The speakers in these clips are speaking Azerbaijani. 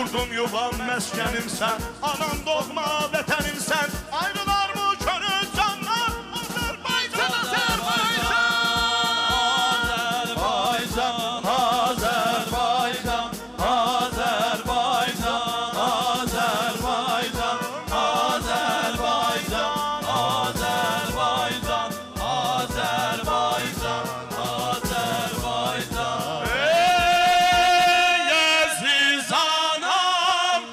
Yurdum yuvam məskənimsən, anam doğma vətənimsən. Ayrılar mı körün canlar? Azərbaycan, Azərbaycan. Azərbaycan, Azərbaycan, Azərbaycan, Azərbaycan, Azərbaycan, Azərbaycan, Azərbaycan, Azərbaycan. Ey əziz anam,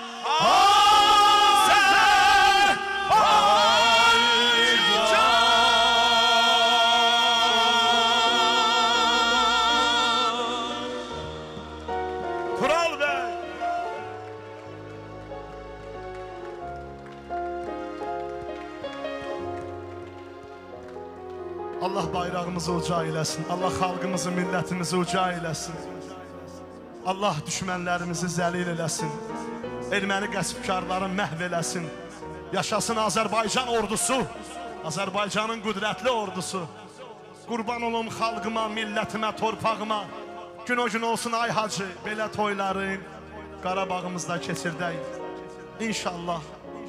Tural bəy. Allah bayrağımızı uca eləsin. Allah xalqımızı, millətimizi uca eləsin. Allah düşmənlərimizi zəlil eləsin. Erməni qəsbkarları məhv eləsin. Yaşasın Azərbaycan ordusu. Azərbaycanın qüdrətli ordusu. Qurban olum xalqıma, millətimə, torpağıma. Gün o gün olsun ay hacı, belə toyların Qarabağımızda keçirdək. İnşallah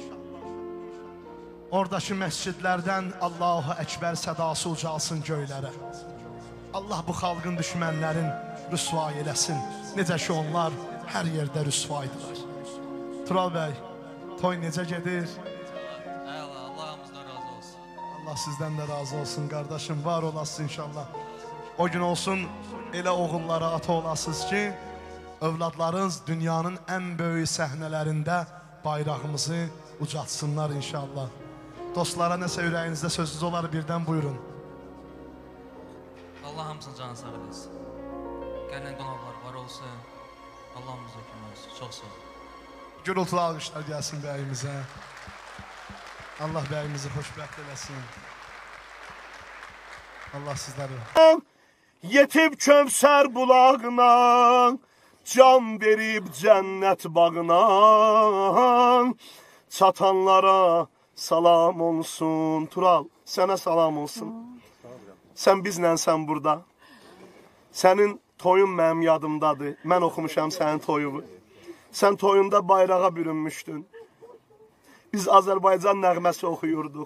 oradakı məscidlərdən Allahu Əkbər sədası ucalsın göylərə. Allah bu xalqın düşmənlərin rüsvay eləsin. Necə ki onlar hər yerdə rüsvaydılar. Tural bəy, toy necə gedir? Allah hamımızdan razı olsun. Allah sizdən də razı olsun qardaşım, var olasın inşallah. O gün olsun elə oğullara ata olasınız ki, övladlarınız dünyanın ən böyük səhnələrində bayrağımızı ucatsınlar inşallah. Dostlara nəsə ürəyinizdə sözünüz olar, birdən buyurun. Allah hamısını canı sağ eləsin. Gələn qonaqlar var olsun. Allah hamımıza kömək olsun. Çox sağ olun. Gürültülü alqışlar gəlsin bəyimizə. Allah bəyimizi xoşbəxt eləsin. Allah sizləri. Yetib Kövsər bulağına, can verib cənnət bağına, çatanlara salam olsun. Tural, sənə salam olsun. Sən bizlənsən burada. Sənin toyun mənim yadımdadır. Mən oxumuşam sənin toyunu. Sən toyunda bayrağa bürünmüşdün. Biz Azərbaycan nəğməsi oxuyurduq.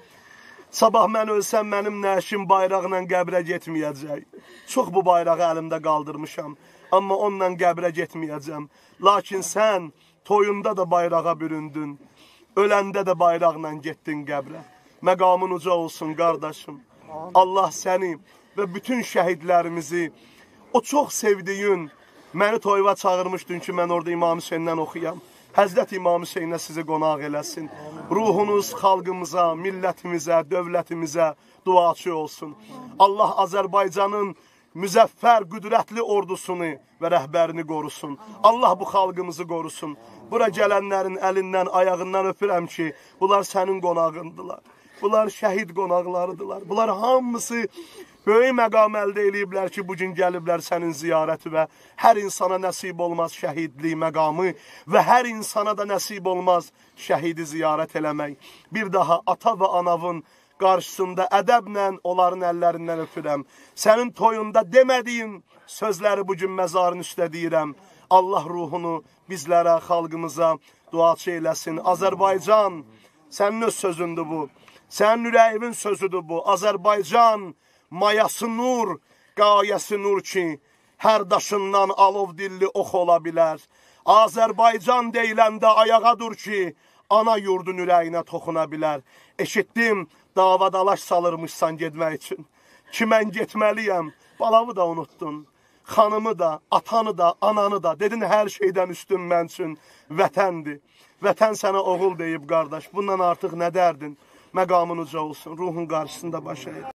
Sabah mən ölsəm, mənim nəşim bayraqla qəbrə getməyəcək. Çox bu bayrağı əlimdə qaldırmışam. Amma onunla qəbrə getməyəcəm. Lakin sən toyunda da bayrağa büründün. Öləndə də bayraqla getdin qəbrə. Məqamın uca olsun qardaşım. Allah səni və bütün şəhidlərimizi, o çox sevdiyin, məni toyuva çağırmışdın ki, mən orada İmam Hüseyndən oxuyam. Həzrət İmam Hüseynə sizi qonaq eləsin. Ruhunuz xalqımıza, millətimizə, dövlətimizə duaçı olsun. Allah Azərbaycanın müzəffər, qüdrətli ordusunu və rəhbərini qorusun. Allah bu xalqımızı qorusun. Bura gələnlərin əlindən, ayağından öpürəm ki, bunlar sənin qonağındılar. Bunlar şəhid qonaqlarıdırlar. Bunlar hamısı böyük məqam əldə eləyiblər ki, bugün gəliblər sənin ziyarəti və hər insana nəsib olmaz şəhidlik məqamı və hər insana da nəsib olmaz şəhidi ziyarət eləmək. Bir daha ata və anavın qarşısında ədəblə onların əllərindən öpürəm. Sənin toyunda demədiyin sözləri bugün məzarın üstə deyirəm. Allah ruhunu bizlərə, xalqımıza duaçı eləsin. Azərbaycan, sənin öz sözündür bu. Sənin ürəyimin sözüdür bu. Azərbaycan, mayası nur, qayəsi nur ki, hər daşından alov dilli ox ola bilər. Azərbaycan deyiləndə ayağa dur ki, ana yurdun ürəyinə toxuna bilər. Eşitdim, davadalaş salırmışsan getmək üçün. Ki, mən getməliyəm, balamı da unuttun. Xanımı da, atanı da, ananı da, dedin hər şeydən üstün mən üçün vətəndir. Vətən sənə oğul deyib qardaş, bundan artıq nə dərdin? Məqamın uca olsun, ruhun qarşısında baş əyir.